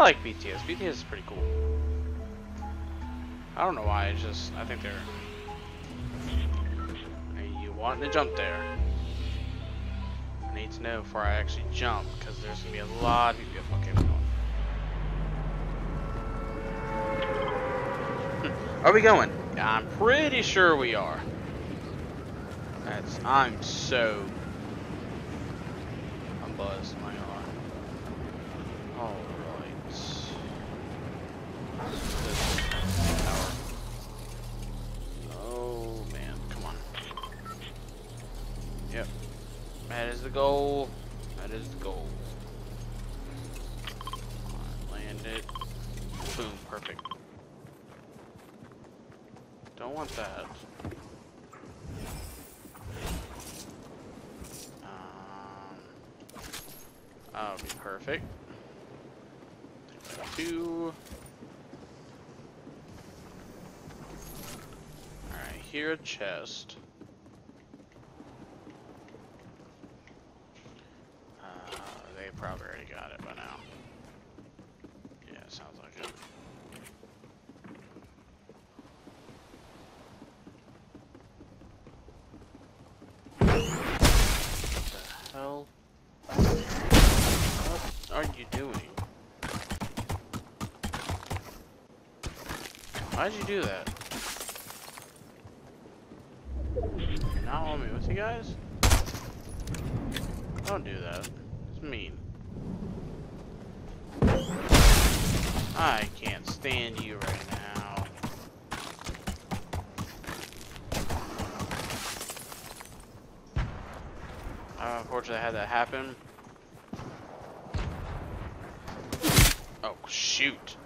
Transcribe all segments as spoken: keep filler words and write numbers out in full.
like B T S. B T S is pretty cool. I don't know why. It's just I think they're. Hey, you wanting to jump there? I need to know before I actually jump because there's gonna be a lot of people. Okay, we're going. Are we going? Yeah, I'm pretty sure we are. That's. I'm so. I'm buzzed. My God. All right. Oh man, come on. Yep. That is the goal. That is the goal. Land it. Boom. Perfect. Don't want that. Um, that would be perfect. Two. Alright, here a chest. Uh, they probably already got it by now. Yeah, it sounds like it. Hell? What are you doing? Why'd you do that? You're not on me with you guys? Don't do that. It's mean. I can't stand you right now. Uh, unfortunately, I had that happen. Oh, shoot.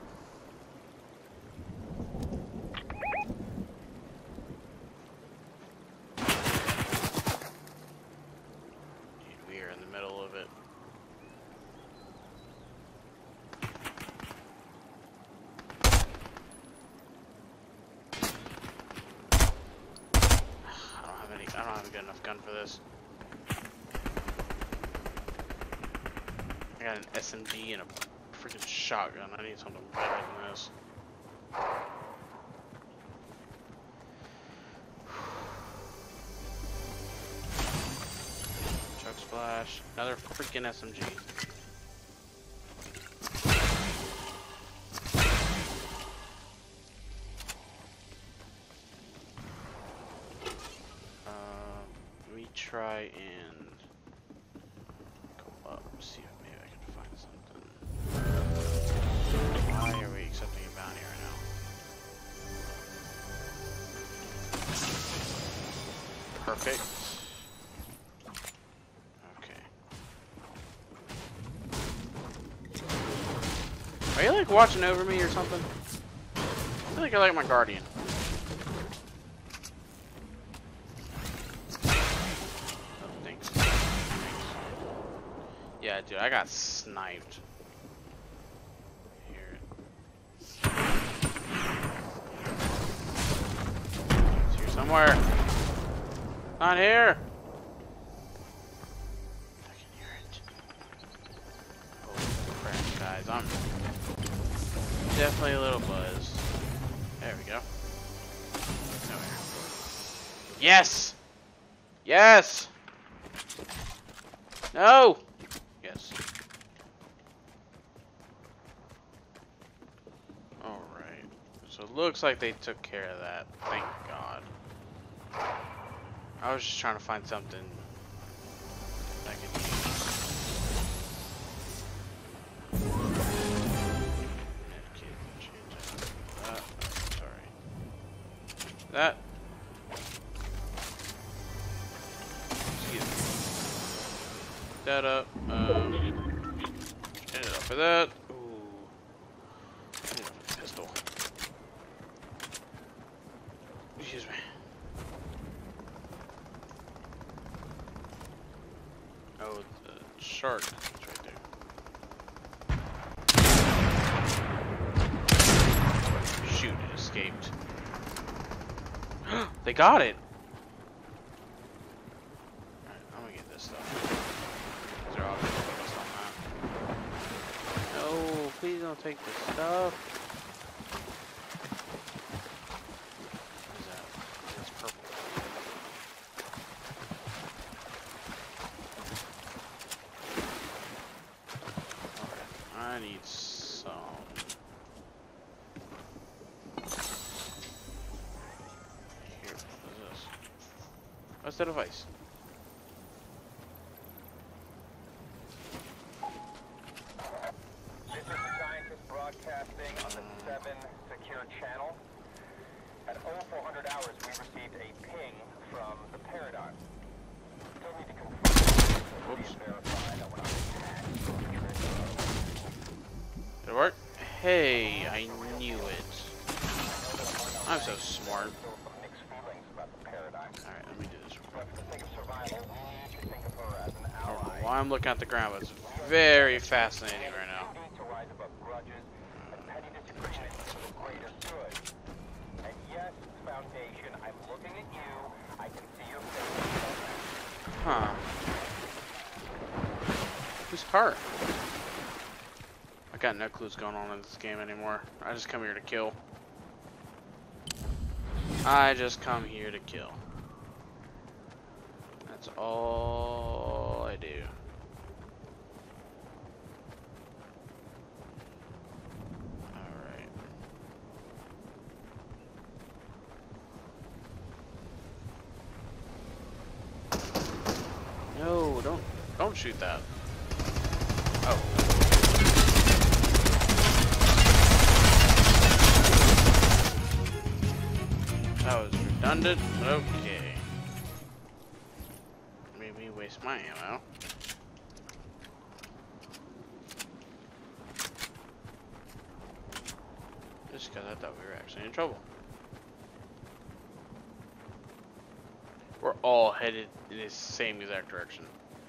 Dude, we are in the middle of it. I don't have any, I don't have a good enough gun for this. I got an S M G and a freaking shotgun. I need something better than this. Chug splash. Another freaking S M G. Uh, let me try and go up. See if maybe I can find something. Why are we accepting a bounty right now? Perfect. Okay. Are you like watching over me or something? I feel like you're like my guardian. Oh, thanks. Thanks. Yeah, dude, I got sniped. Somewhere. Not here. I can hear it. Oh crap, guys. I'm definitely a little buzzed. There we go. Nowhere. Yes! Yes! No! Yes. Alright. So it looks like they took care of that. Thank God. I was just trying to find something I could use. That. Sorry. That. Excuse me. That up. Um. End it up for that. Ooh. End it up with a pistol. Excuse me. Oh, the shark is right there. Shoot, it escaped. They got it! Alright, I'm gonna get this stuff. These are all focused on that. No, please don't take the stuff. What is that? That's purple. Okay, I need some. Here, what is this? What's the device? Broadcasting on the seven secure channel. At oh four hundred hours, we received a ping from the Paradigm. Still need to confirm. Oops. Verify that we're not being hacked. Did it work? Hey, I knew it. I'm so smart. Still some mixed feelings about the Paradigm. Alright, let me do this real quick. But for the sake of survival, we need to think of her as an I don't know ally. why I'm looking at the ground, but it's very fascinating right now. We need to rise above grudges and petty disagreements for the greater good. And yes, Foundation, I'm looking at you. I can see your face. Huh. Who's her? I got no clue what's going on in this game anymore. I just come here to kill. I just come here to kill. That's all I do. Alright. No, don't don't shoot that. Oh. That was redundant. Okay. Made me waste my ammo. Just because I thought we were actually in trouble. We're all headed in the same exact direction.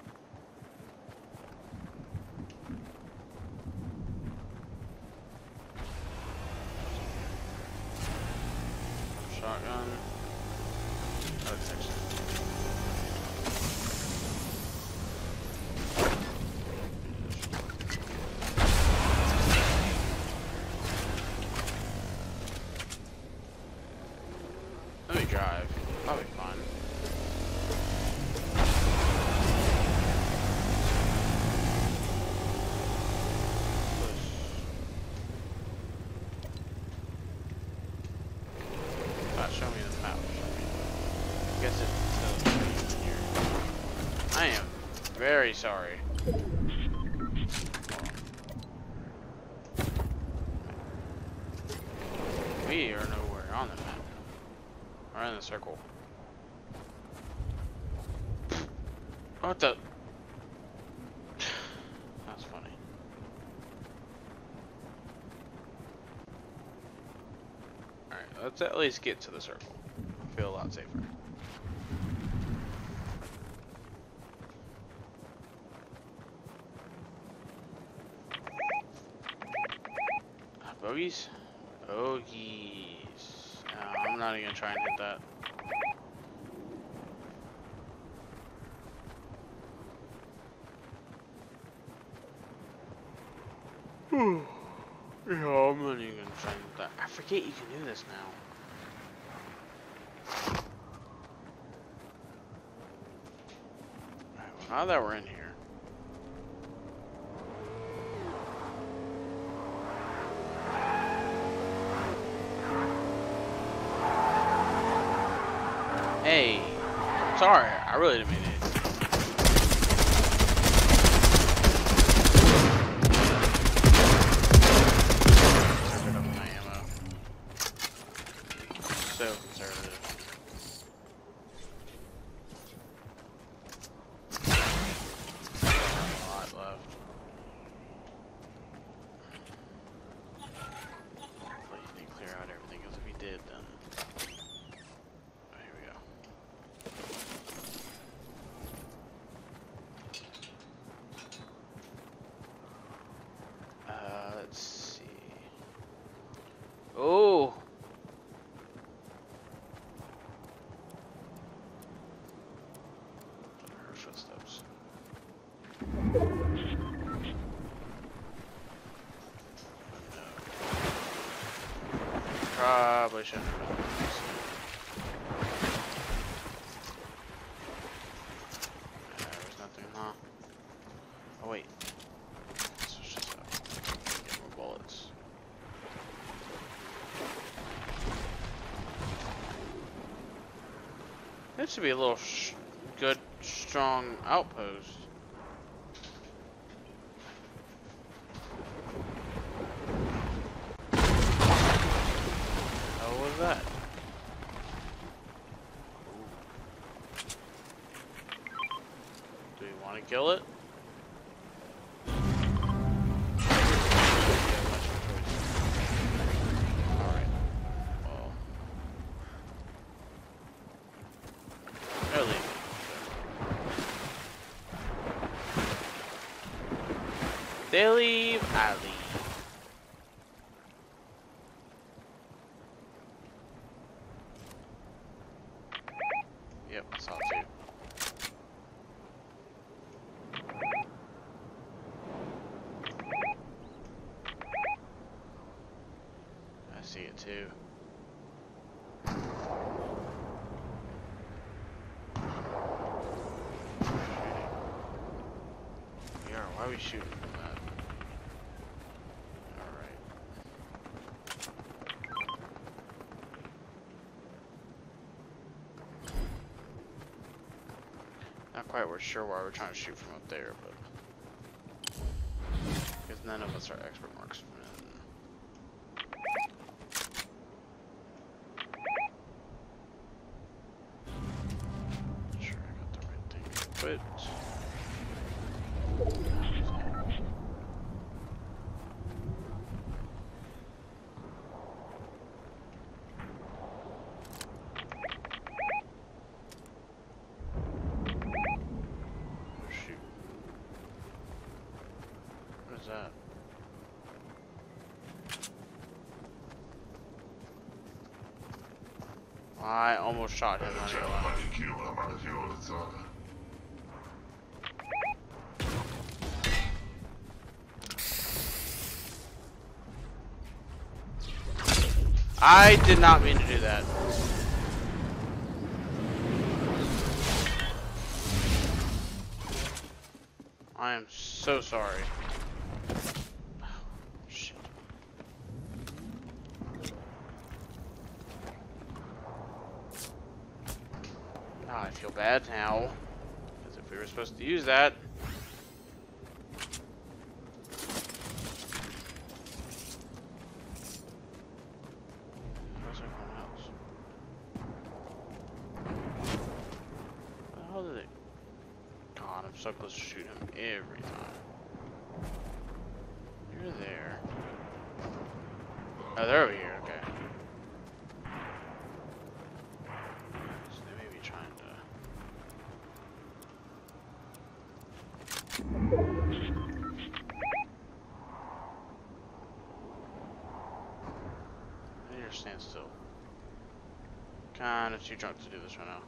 Shotgun. Oh, it's actually. Let me drive. I'll be fine. Show me the map. I guess it's still here. I am very sorry. We are nowhere on the map. We're in the circle. What the? That's funny. Alright, let's at least get to the circle. I feel a lot safer. Bogeys? Bogeys. No, I'm not even gonna try and hit that. Hmm. Yeah, I'm not even gonna try and hit that. I forget you can do this now. Alright, well, now that we're in here. Hey, sorry, I really didn't mean it. Turn up my ammo. So conservative. A lot left. Hopefully he didn't clear out everything, because if he did, then. Oh! Her footsteps. probably shouldn't have done this. Uh, there's nothing, huh? Oh wait. This was just a... Get more bullets. This should be a little sh good, strong outpost. How was that? Do we want to kill it? Alright. Well. They're leaving. They leave, I leave. Yep, I saw it too. I see it too. Yeah, why are we shooting from that? Alright. Not quite we're sure why we're trying to shoot from up there, but because none of us are expert marksmen. Sure, I got the right thing equipped. That? I almost shot him. I did not mean to do that. I am so sorry. Ah, I feel bad now, as if we were supposed to use that. Where's everyone else? Where the hell did they? God, I'm so close to shoot him every time. You're there. Oh, they're over here. Okay. Stand still. Kinda too drunk to do this right now.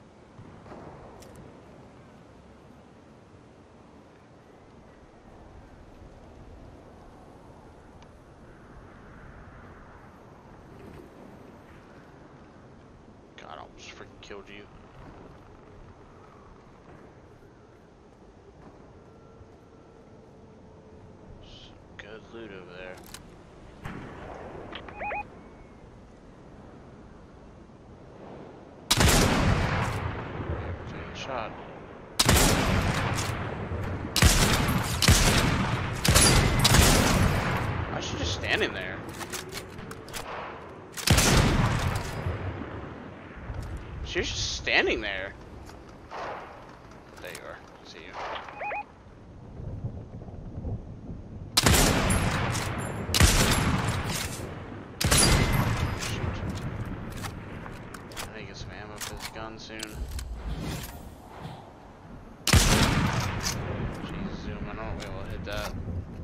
God, I almost freaking killed you. Some good loot over there. Shot. Why is she just standing there? She was just standing there. There you are. I see you. Shoot. I need to get some ammo for this gun soon. Zoom, I don't be able to hit that.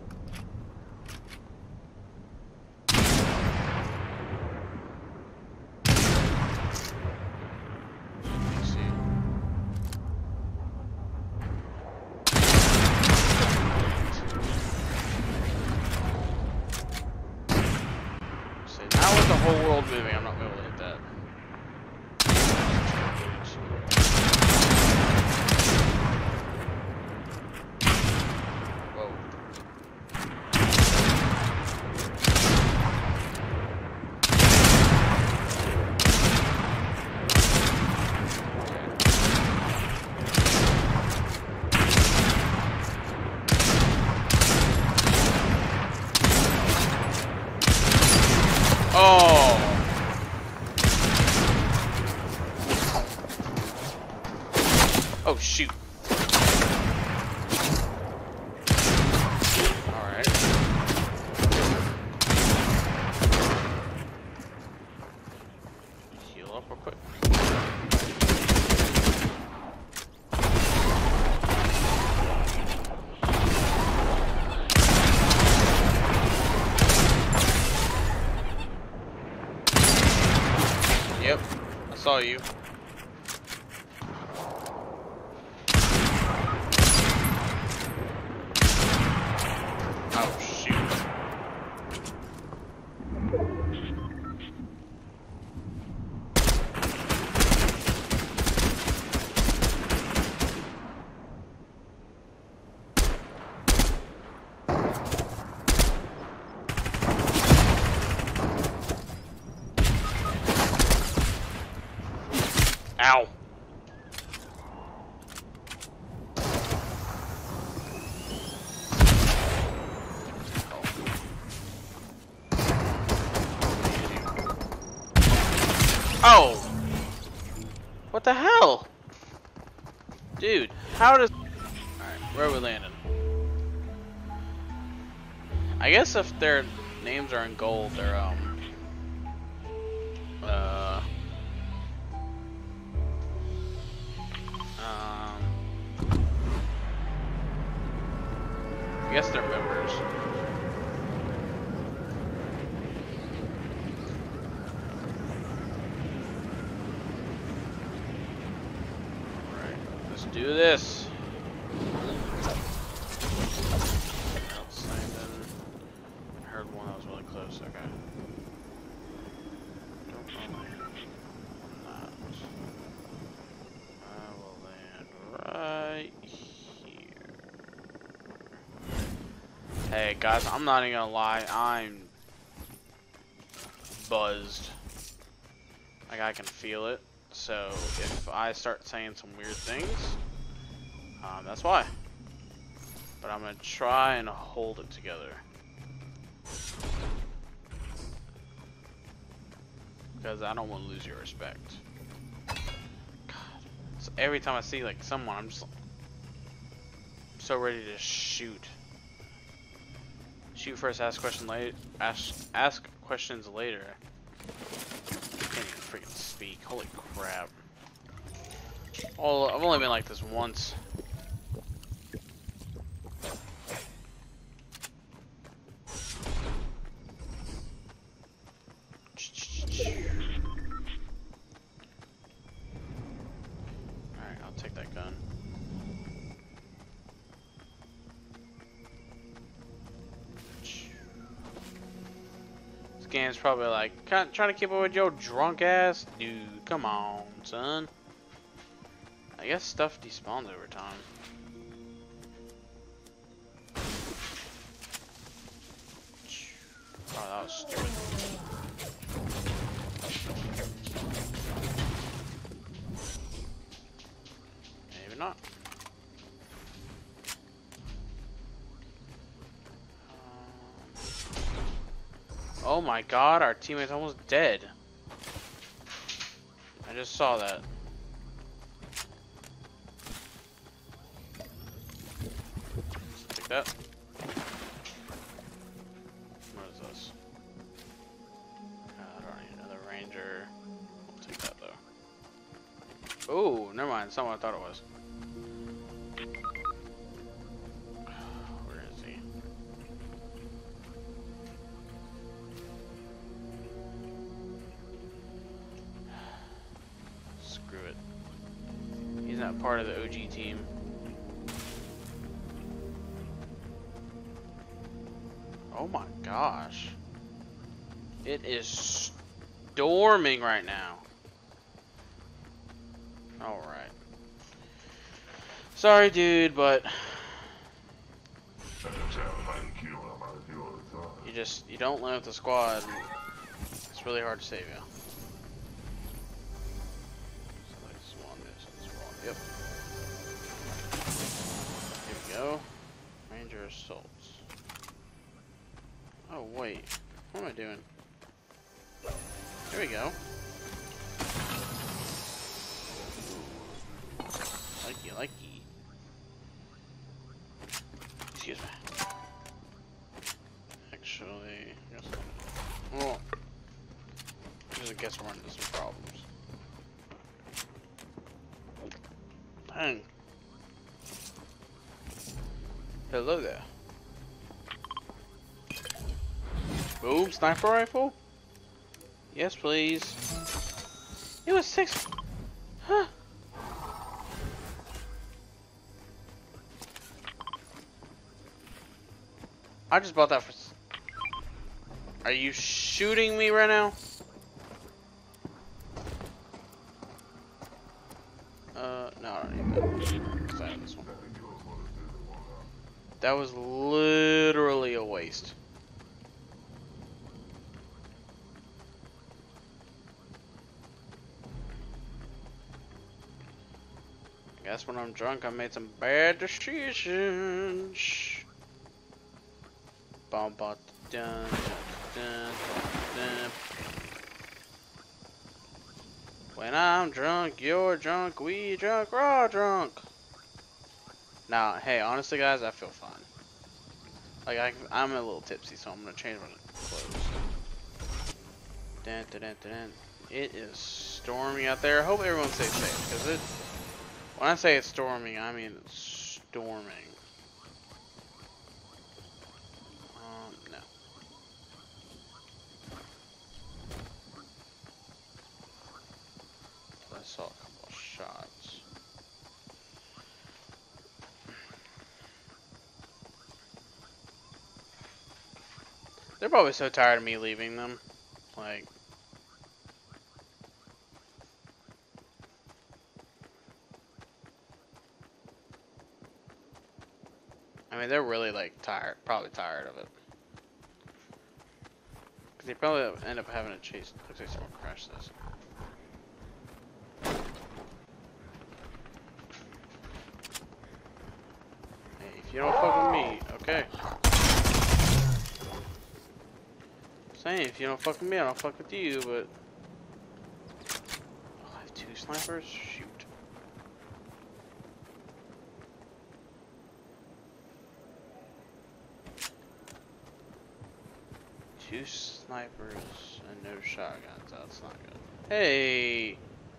Let's see. See, now with the whole world moving, I'm not going to be able to hit that. saw you. Oh shoot. Ow. Oh! What the hell? Dude, how does... Alright, where are we landing? I guess if their names are in gold, they're, um... Uh... Um... I guess they're members. Do this. Simon. I heard one that was really close. Okay. Don't land on that. I will land right here. Hey guys, I'm not even gonna lie. I'm buzzed. Like I can feel it. So if I start saying some weird things, um, that's why. But I'm gonna try and hold it together, because I don't want to lose your respect. God, so every time I see like someone, I'm just so ready to shoot. Shoot first, ask questions later. Ask ask questions later. Can't even freaking speak. Holy crap. Oh, I've only been like this once. Alright, I'll take that gun. Game's probably like trying to keep up with your drunk ass dude. Come on, son. I guess stuff despawns over time. Oh, that was stupid. Maybe not. Oh my god, our teammate's almost dead. I just saw that. Take that. What is this? Uh, I don't need another ranger. I'll take that though. Oh, never mind. It's not what I thought it was. Where is he? Screw it. He's not part of the O G team. Oh my gosh. It is storming right now. Alright. Sorry dude, but you just, you don't land with the squad. It's really hard to save you. Yep. Here we go. Ranger assaults. Oh wait, what am I doing? Here we go. Likey, likey. Excuse me. Actually, I guess I'm, well, I guess we're into some problems. Dang. Hello there. Boom, sniper rifle? Yes, please. It was six. Huh. I just bought that for. Are you shooting me right now? Uh, no, I don't need that. Because I have this one. That was literally a waste. I guess when I'm drunk, I made some bad decisions. Bum, bum, dun, dun, dun, dun. When I'm drunk, you're drunk, we drunk, we're all drunk. Now, hey, honestly, guys, I feel fine. Like, I, I'm a little tipsy, so I'm gonna change my clothes. Dun, dun, dun, dun, dun. It is stormy out there. I hope everyone stays safe, because it. When I say it's storming, I mean it's storming. Um, no. I saw a couple of shots. They're probably so tired of me leaving them. Like, I mean, they're really like tired, probably tired of it. Cause they probably end up having to chase. Looks like someone crashed this. Hey, if you don't fuck with me, okay. Saying if you don't fuck with me, I don't fuck with you, but oh, I have two snipers? Shoot. Two snipers and no shotguns. That's not good. Hey!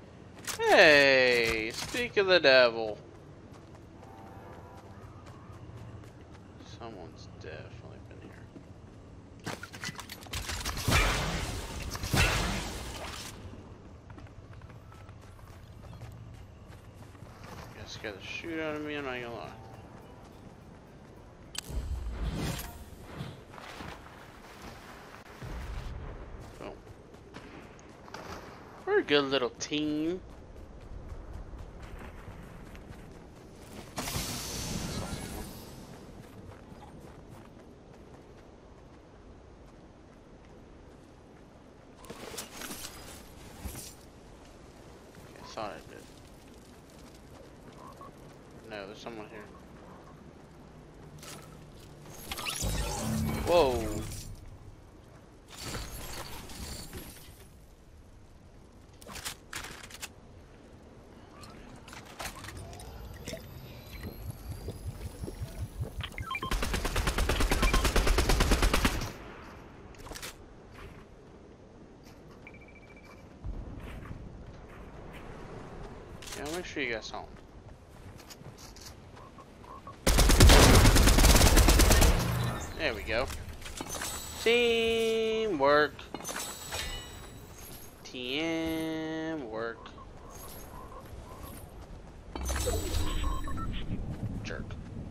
Hey! Speak of the devil. Someone's definitely been here. Guess got the shoot out of me, I'm not gonna lie. Boom. We're a good little team. I thought I did. No, there's someone here. Whoa. Yeah, I'll make sure you guys home. There we go. Teamwork. Teamwork. Jerk.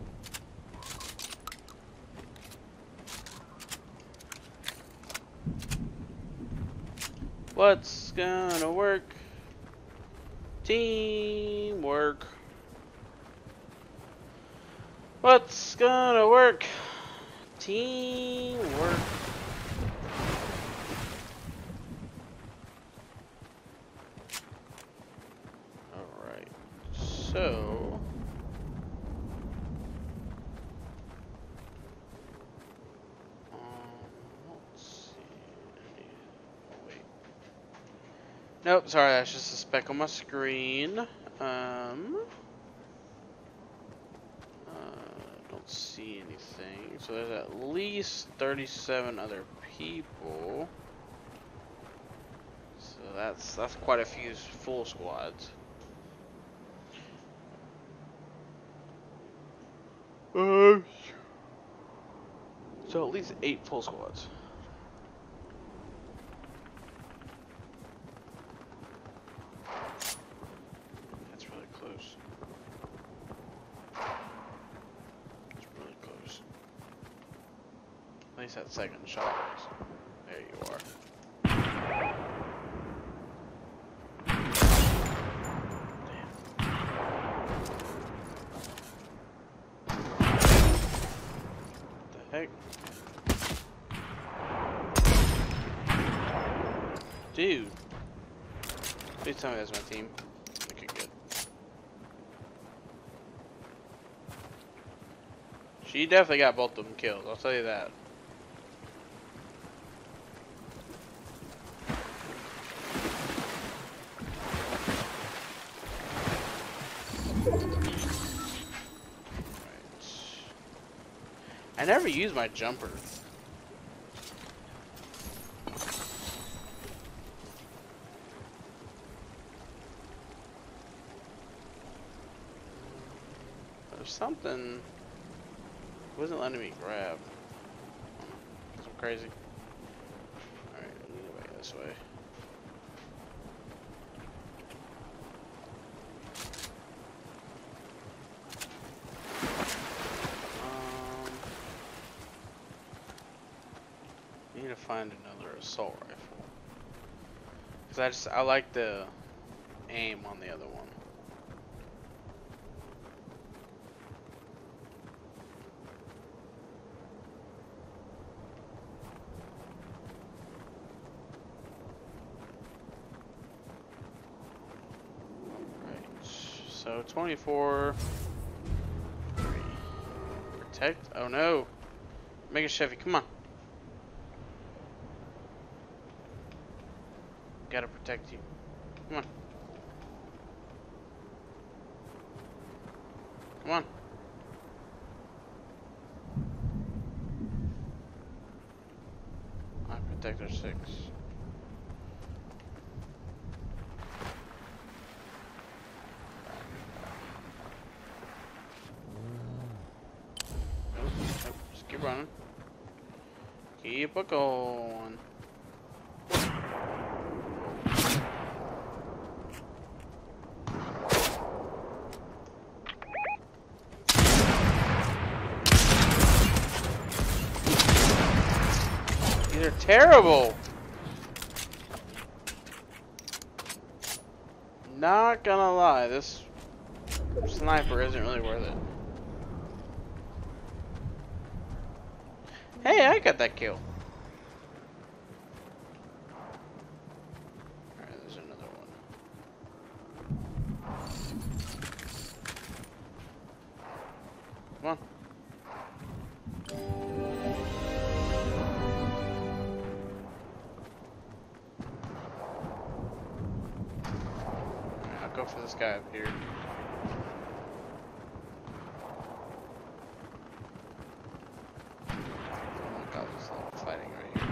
What's gonna work? Teamwork. What's gonna work? Teamwork. Alright, so um, let's see. Oh, wait. Nope, sorry, that's just a speck on my screen. Um Don't see anything. So there's at least thirty-seven other people. So that's that's quite a few full squads. Uh, so at least eight full squads. least that second shot was. There you are. What the heck? Dude. Please tell me that's my team. Okay, good. She definitely got both of them killed, I'll tell you that. Right. I never use my jumper. There's something wasn't letting me grab. Cause I'm crazy. Alright, I'm gonna go this way. Um, need to find another assault rifle. Cause I just I like the aim on the other one. So twenty-four. Three. Protect. Oh no. Make a Chevy. Come on. Gotta protect you. Come on. Come on. I protect our six. Keep running. Keep a going. These are terrible. Not gonna lie, this sniper isn't really worth it. Hey, I got that kill. Alright, there's another one. Come on. Alright, I'll go for this guy up here. Fighting right here.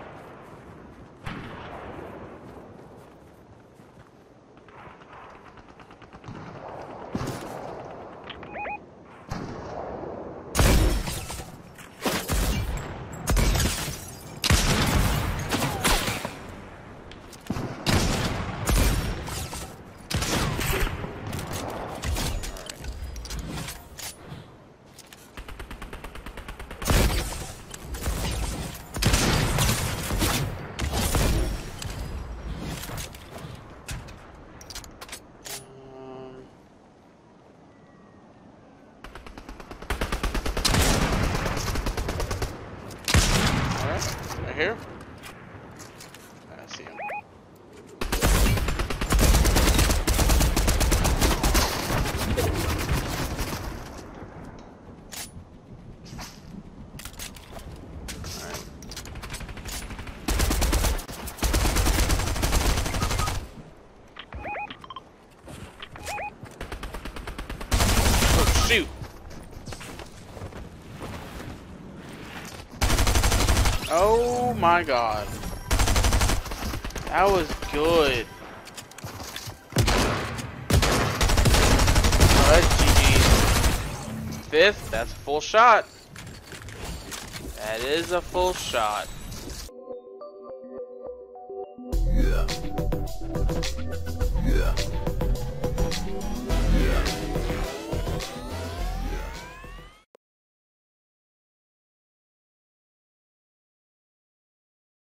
Here? I see him. Alright. Oh, shoot! Oh my god. That was good. Oh, that's G G's. Fifth, that's a full shot. That is a full shot.